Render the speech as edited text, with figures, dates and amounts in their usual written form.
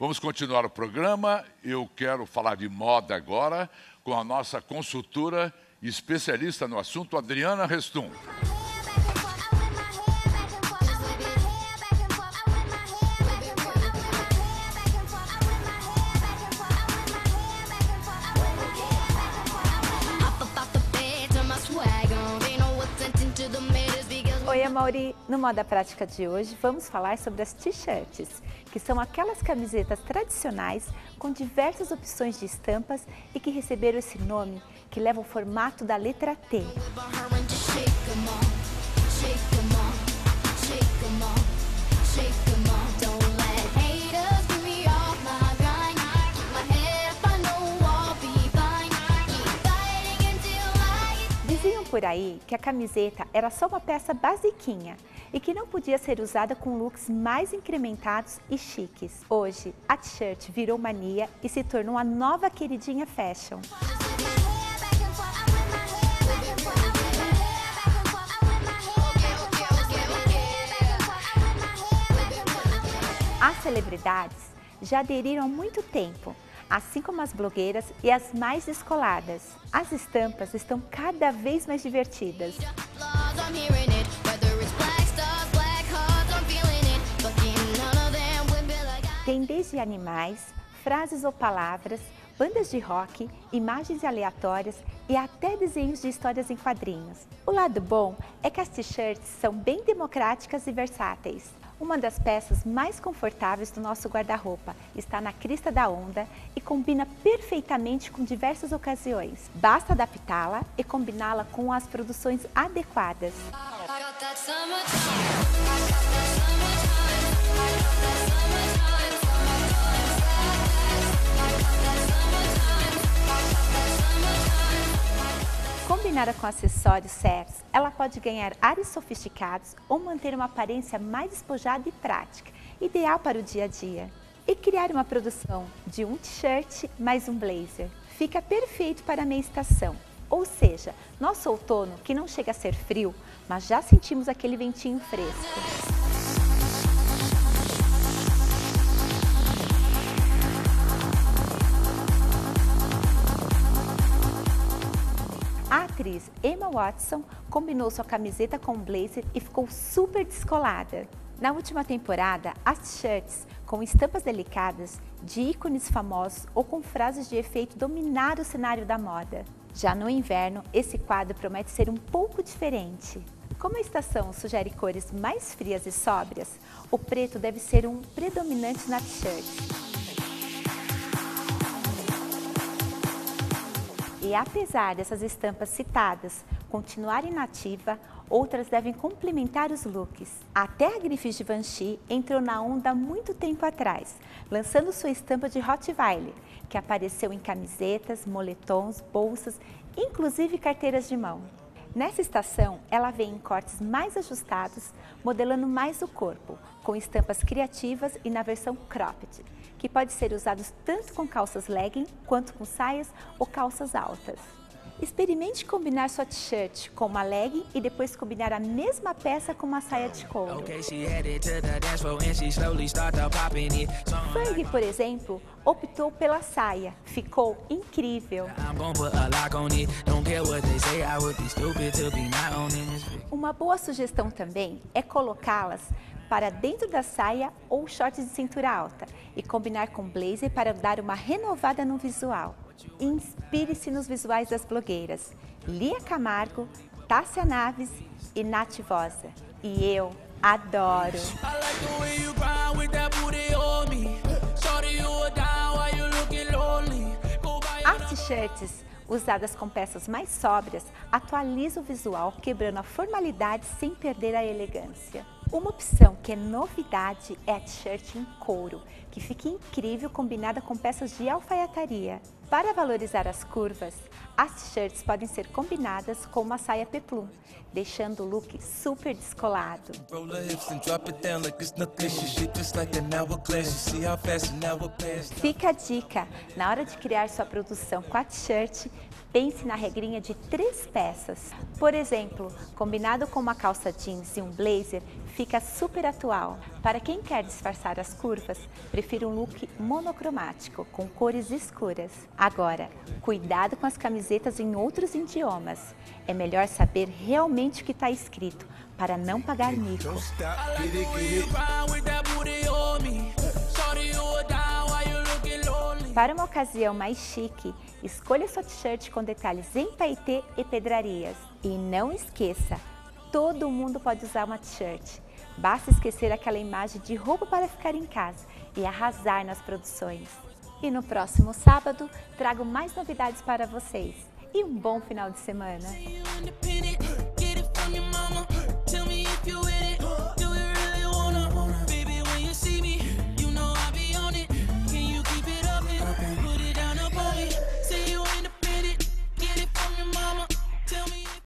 Vamos continuar o programa. Eu quero falar de moda agora com a nossa consultora e especialista no assunto, Adriana Restum. Oi, Amaury! No Moda Prática de hoje, vamos falar sobre as t-shirts, que são aquelas camisetas tradicionais com diversas opções de estampas e que receberam esse nome, que leva o formato da letra T. Diziam por aí que a camiseta era só uma peça basiquinha e que não podia ser usada com looks mais incrementados e chiques. Hoje, a t-shirt virou mania e se tornou a nova queridinha fashion. As celebridades já aderiram há muito tempo, assim como as blogueiras e as mais descoladas. As estampas estão cada vez mais divertidas. Tem desde animais, frases ou palavras, bandas de rock, imagens aleatórias e até desenhos de histórias em quadrinhos. O lado bom é que as t-shirts são bem democráticas e versáteis. Uma das peças mais confortáveis do nosso guarda-roupa está na crista da onda e combina perfeitamente com diversas ocasiões. Basta adaptá-la e combiná-la com as produções adequadas. Combinada com acessórios certos, ela pode ganhar ares sofisticados ou manter uma aparência mais despojada e prática, ideal para o dia a dia. E criar uma produção de um t-shirt mais um blazer fica perfeito para a meia estação. Ou seja, nosso outono que não chega a ser frio, mas já sentimos aquele ventinho fresco. A atriz Emma Watson combinou sua camiseta com um blazer e ficou super descolada. Na última temporada, as t-shirts com estampas delicadas de ícones famosos ou com frases de efeito dominaram o cenário da moda. Já no inverno, esse quadro promete ser um pouco diferente. Como a estação sugere cores mais frias e sóbrias, o preto deve ser um predominante na t-shirt. E apesar dessas estampas citadas continuarem na ativa, outras devem complementar os looks. Até a grife Givenchy entrou na onda há muito tempo atrás, lançando sua estampa de Rottweiler, que apareceu em camisetas, moletons, bolsas, inclusive carteiras de mão. Nessa estação, ela vem em cortes mais ajustados, modelando mais o corpo, com estampas criativas e na versão cropped, que pode ser usados tanto com calças legging quanto com saias ou calças altas. Experimente combinar sua t-shirt com uma legging e depois combinar a mesma peça com uma saia de couro. Fergie, por exemplo, optou pela saia. Ficou incrível. Uma boa sugestão também é colocá-las para dentro da saia ou shorts de cintura alta e combinar com blazer para dar uma renovada no visual. Inspire-se nos visuais das blogueiras Lia Camargo, Tássia Naves e Nath Vosa. E eu adoro! As t-shirts usadas com peças mais sóbrias atualizam o visual, quebrando a formalidade sem perder a elegância. Uma opção que é novidade é a t-shirt em couro, que fica incrível combinada com peças de alfaiataria. Para valorizar as curvas, As t-shirts podem ser combinadas com uma saia peplum, deixando o look super descolado. Fica a dica, na hora de criar sua produção com a t-shirt, pense na regrinha de 3 peças. Por exemplo, combinado com uma calça jeans e um blazer, fica super atual. Para quem quer disfarçar as curvas, prefiro um look monocromático, com cores escuras. Agora, cuidado com as camisetas em outros idiomas. É melhor saber realmente o que está escrito, para não pagar mico. Para uma ocasião mais chique, escolha sua t-shirt com detalhes em paetê e pedrarias. E não esqueça, todo mundo pode usar uma t-shirt. Basta esquecer aquela imagem de roupa para ficar em casa e arrasar nas produções. E no próximo sábado, trago mais novidades para vocês. E um bom final de semana!